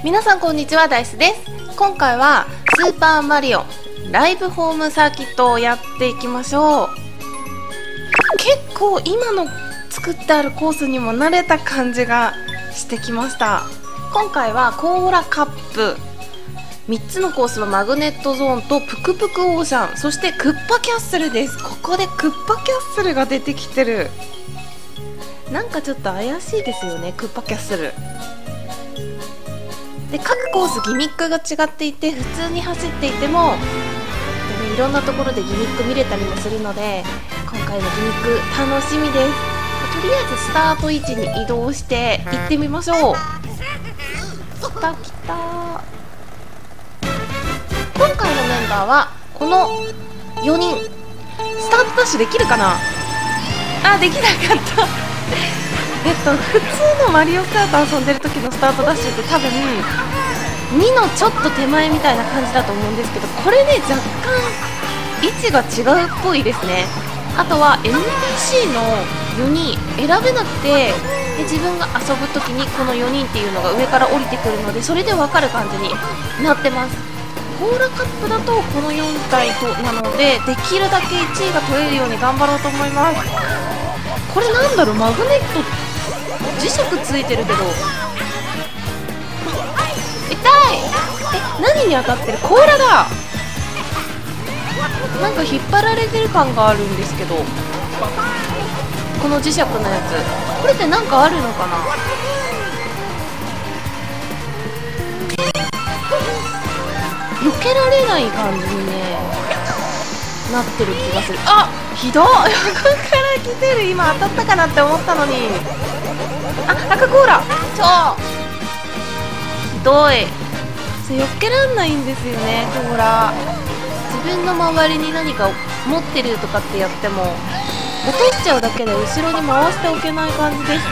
皆さんこんにちは、ダイスです。今回はスーパーマリオライブホームサーキットをやっていきましょう。結構今の作ってあるコースにも慣れた感じがしてきました。今回はコーラカップ、3つのコースのマグネットゾーンとプクプクオーシャン、そしてクッパキャッスルです。ここでクッパキャッスルが出てきてる。なんかちょっと怪しいですよね、クッパキャッスルで。各コースギミックが違っていて、普通に走っていてもいろんなところでギミック見れたりもするので、今回のギミック楽しみです。とりあえずスタート位置に移動して行ってみましょう。来た来た。今回のメンバーはこの4人。スタートダッシュできるかなあ、できなかった普通のマリオカート遊んでる時のスタートダッシュって多分2のちょっと手前みたいな感じだと思うんですけど、これね、若干位置が違うっぽいですね。あとは NPC の4人選べなくて、で自分が遊ぶ時にこの4人っていうのが上から降りてくるので、それで分かる感じになってます。コーラカップだとこの4体となので、できるだけ1位が取れるように頑張ろうと思います。これなんだろう、マグネット磁石ついてるけど痛い。何に当たってる？甲羅だ。なんか引っ張られてる感があるんですけど、この磁石のやつ、これってなんかあるのかな。避けられない感じにねなってる気がする。あ、ひどい。横から来てる。今当たったかなって思ったのに。あ、赤コーラ。ひどい。避けらんないんですよね、コーラ。自分の周りに何か持ってるとかってやっても落としちゃうだけで後ろに回しておけない感じです。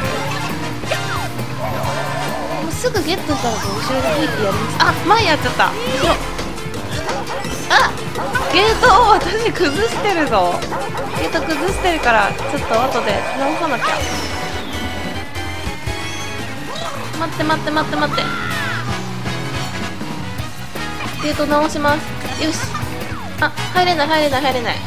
もうすぐゲットしたら後ろで吹いてやります。あ、前やっちゃった。後ろ。あ、ゲートを私崩してるぞ。ゲート崩してるから、ちょっと後で直さなきゃ。待って待って待って待って。ゲート直します。よし。あ、入れない入れない入れない。こ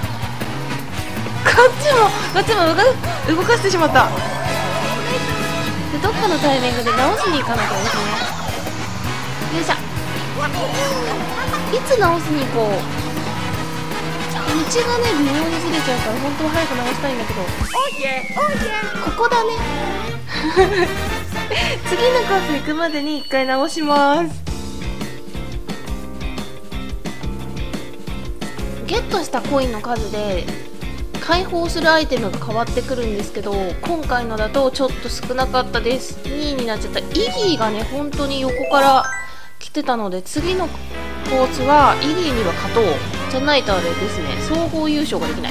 っちも動かしてしまった。で、どっかのタイミングで直しに行かなきゃですね。よいしょ。いつ直しに行こう。道がね、微妙にずれちゃうから、本当は早く直したいんだけど。ここだね次のコース行くまでに1回直します。ゲットしたコインの数で解放するアイテムが変わってくるんですけど、今回のだとちょっと少なかったです。2位になっちゃった。イギーがね、本当に横から来てたので、次のコースはイギーには勝とう。じゃないとあれですね、総合優勝ができない。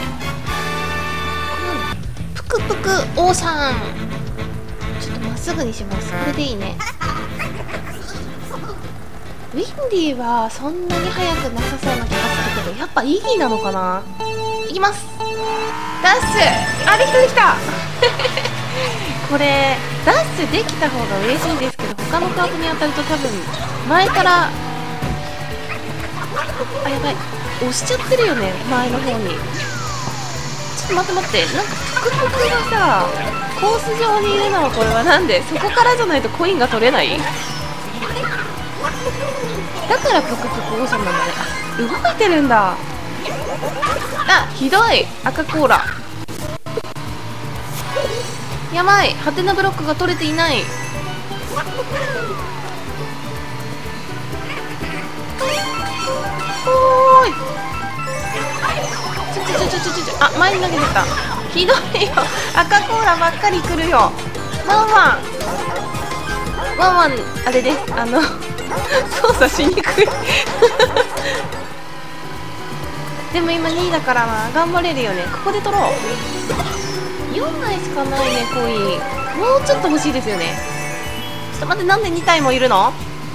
プクプク王さん、ちょっとまっすぐにします。これでいいね。ウィンディはそんなに速くなさそうな気がするけど、やっぱイギーなのかな。いきます。ダッシュ。あ、できたできたこれダッシュできた方が嬉しいんですけど、他のカートに当たると多分前から、あ、やばい、押しちゃってるよね、前の方に。ちょっと待って待って、なんかプクプクがさ、コース上にいるのはこれはなんで、そこからじゃないとコインが取れない。だからプクプクオーシャンなんだね。あ、動いてるんだ。あ、ひどい。赤コーラ。やばい、ハテナブロックが取れていない。おーい。あ、前に投げてた。ひどいよ。赤コーラばっかり来るよ。ワンワン。ワンワン、あれです。操作しにくいでも今2位だからな、頑張れるよね。ここで取ろう。4枚しかないね、コイン。もうちょっと欲しいですよね。ちょっと待って、なんで2体もいるの？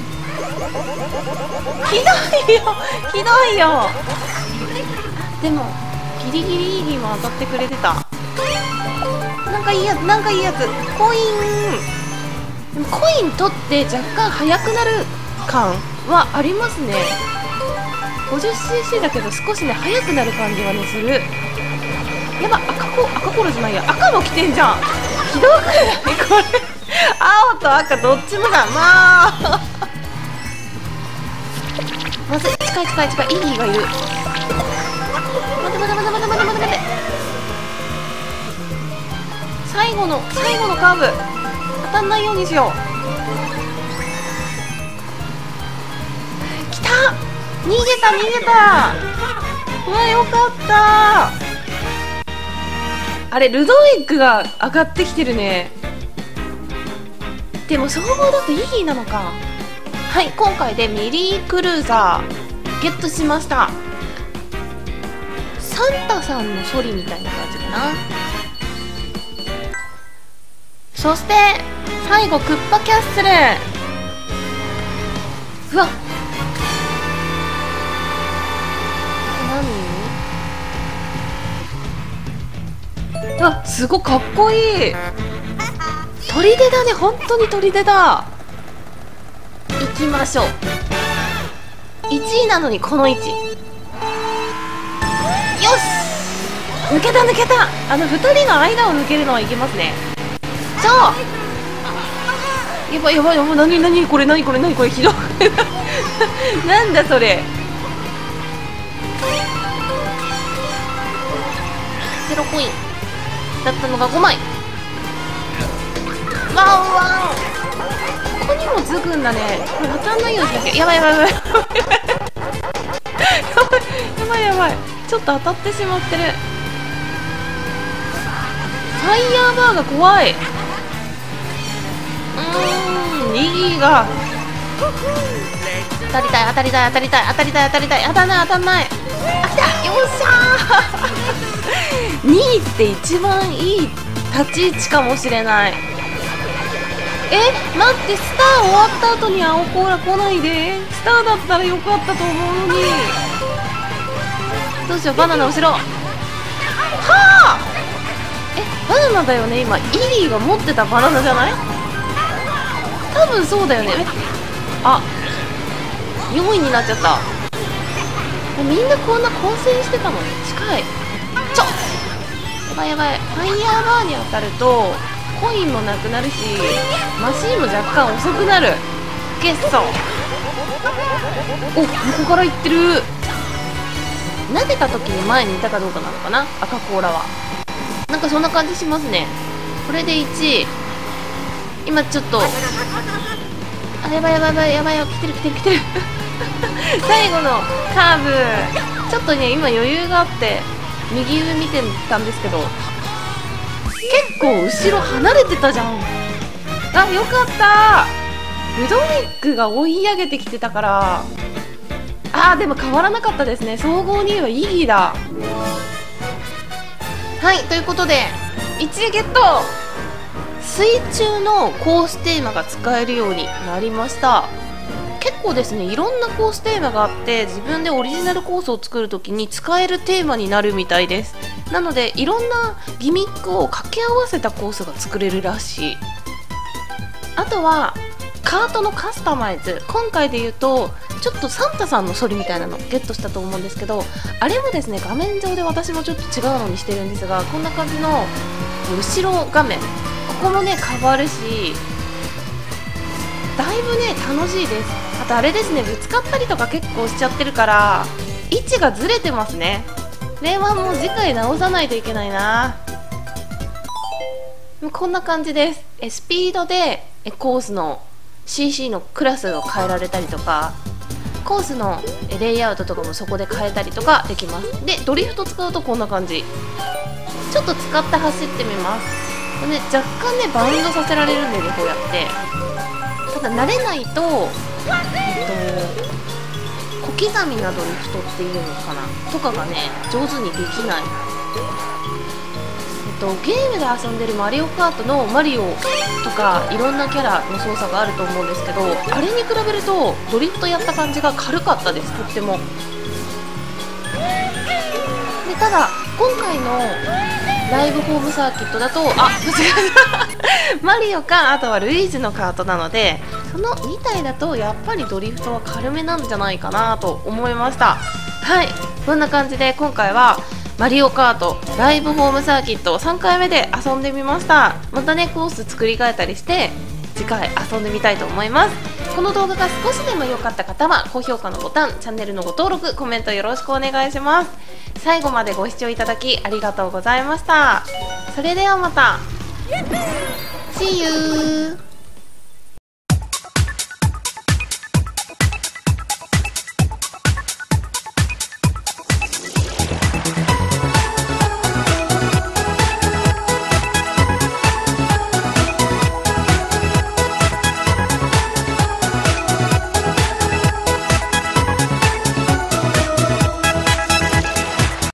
ひどいよひどいよ。でもギリギリイーギーも当たってくれてた。なんかいいやつ、コイン。でもコイン取って若干速くなる感はありますね。 50cc だけど少しね速くなる感じがねする。やば、赤コーラじゃないや、赤も来てんじゃん。ひどくないこれ青と赤どっちもだ。まあまずい、近い、イギーがいる。待て。最後のカーブ当たんないようにしよう。来た、逃げた。うわ、よかった。あれ、ルドウィックが上がってきてるね。でも総合だとイギーなのか。はい、今回でミリークルーザーゲットしました。サンタさんのソリみたいな感じかな。そして最後クッパキャッスル。うわっ、何？あ、すごいかっこいい。砦だね、本当に砦だ。行きましょう。1位なのにこの位置。よし、抜けた。2人の間を抜けるのはいけますね。やばい、何これひどいなんだそれ。0コインだったのが5枚。ワンここにもつくんだね。これ当たんないようにしなきゃ。やばいちょっと当たってしまってる。ファイヤーバーが怖い。イギーが当たりたい。当たんない。あ、来た。よっしゃー2位って一番いい立ち位置かもしれない。待って、スター終わった後に青コーラ来ないで。スターだったらよかったと思うのに。どうしよう、バナナ後ろ。はあ、バナナだよね。今イリーが持ってたバナナじゃない？多分そうだよね。あ、4位になっちゃった。みんなこんな混戦してたの？近い。やばい。ファイヤーバーに当たるとコインもなくなるし、マシーンも若干遅くなる。ゲッソ。お、横から行ってる。投げた時に前にいたかどうかなのかな、赤コーラは。なんかそんな感じしますね。これで1位。今ちょっと、あ、やばいよ、来てる最後のカーブ、ちょっとね今余裕があって右上見てたんですけど、結構後ろ離れてたじゃん。あ、よかった。ルドウィックが追い上げてきてたから。でも変わらなかったですね。総合2位はイギーだ。はい、ということで1位ゲット。水中のコーステーマが使えるようになりました。結構ですね、いろんなコーステーマがあって、自分でオリジナルコースを作るときに使えるテーマになるみたいです。なのでいろんなギミックを掛け合わせたコースが作れるらしい。あとはカートのカスタマイズ、今回で言うとちょっとサンタさんのソリみたいなのゲットしたと思うんですけど、あれもですね、画面上で私もちょっと違うのにしてるんですが、こんな感じの後ろ画面、ここもね変わるし、だいぶね楽しいです。あとあれですね、ぶつかったりとか結構しちゃってるから位置がずれてますね。これはもう次回直さないといけないな。こんな感じです。スピードでコースの CC のクラスを変えられたりとか、コースのレイアウトとかもそこで変えたりとかできます。でドリフト使うとこんな感じ。ちょっと使って走ってみます。これね、若干ねバウンドさせられるんでね、こうやって。ただ慣れないと小刻みなドリフトっていうのかなとかがね上手にできない。ゲームで遊んでるマリオカートのマリオとかいろんなキャラの操作があると思うんですけど、あれに比べるとドリフトやった感じが軽かったです、とっても。でただ今回のライブホームサーキットだと、間違えたマリオかあとはルイージのカートなので、 その2体だとやっぱりドリフトは軽めなんじゃないかなと思いました。はい、こんな感じで今回はマリオカートライブホームサーキット3回目で遊んでみました。またねコース作り変えたりして次回遊んでみたいと思います。この動画が少しでも良かった方は高評価のボタン、チャンネルのご登録、コメントよろしくお願いします。最後までご視聴いただきありがとうございました。それではまた See you